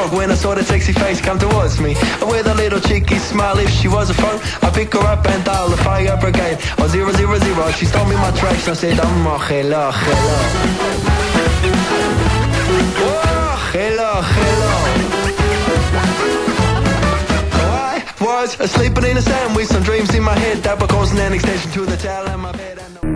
shock when I saw that sexy face come towards me. And with a little cheeky smile, if she was a phone, I pick her up and dial the fire brigade. Oh, 000, she stole me my tracks. I said, oh, hello, hello. Oh, hello, hello. I was sleeping in the sand with some dreams in my head that were causing an extension to the tail of my bed.